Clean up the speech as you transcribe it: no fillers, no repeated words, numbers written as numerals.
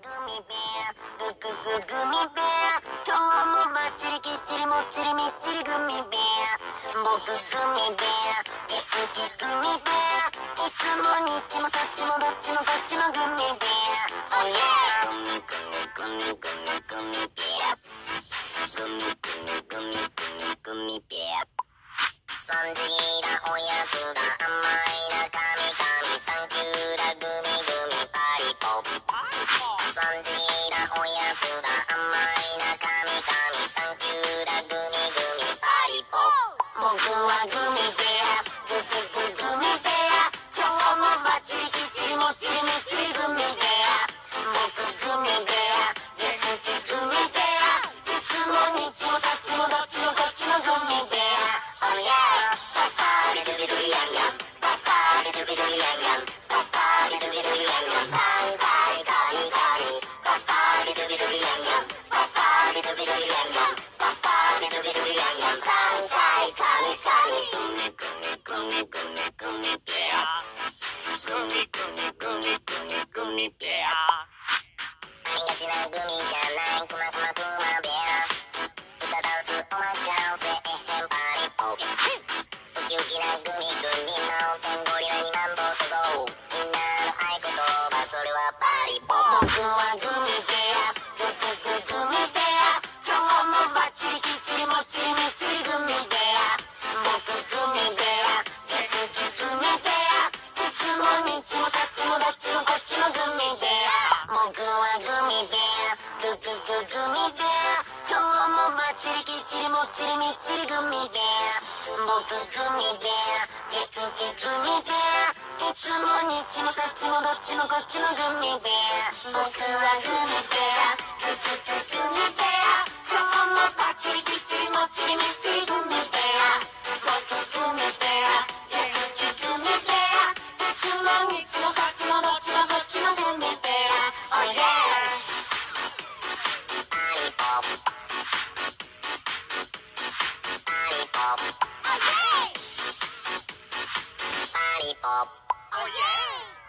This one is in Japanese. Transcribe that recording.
ミベアグミベア今日もバッチリきっちりもっちりみっちりグミベア僕グミベア元気グミベアいつもにっちもさっちもどっちもこっちもグミベア Oh yeah グミベアグミベア3時だおやつだ甘いなカミカミサンキューだグミパリポ3時だおやつだ甘いなカミカミサンキューだグミパリポ僕はグミベアグミベア今日もバッチリきっちりもっちりみっちりグミベア僕グミベア元気グミベアいつもにっちもさっちもどっちもこっちもグミベアOh yeah パパビドビドビヤンヤンパパビドビドビヤンヤンパパビドビドビヤンヤン3回カニカニパパビドビドビヤンヤンパパビドビドビヤンヤンパパビドビドビヤンヤン3回カニカニグミベアグミベアありがちなグミじゃないクマベア歌ダンスおまかせパリポウキウキなグミの天ゴリラになんぼとぞみんなの合言葉それはパリポ僕はグミベアグミベア今日もバッチリきっちりもっちりみっちりグミベア僕グミベア元気グミベアいつもにっちもさっちもどっちもこっちもグミベア僕はグミベアグミベア今日もバッチリきっちりもっちりみっちりグミベア僕グミベア元気グミベアいつもにっちもさっちもどっちもこっちもグミベア僕はグミベアグミベア今日もバッチリきっちりもっちりみっちりグミベア僕グミベア元気グミベアいつもにっちもさっちもどっちもこっちもグミベア Oh yeah パリポOh yeah! パリポ Oh yeah!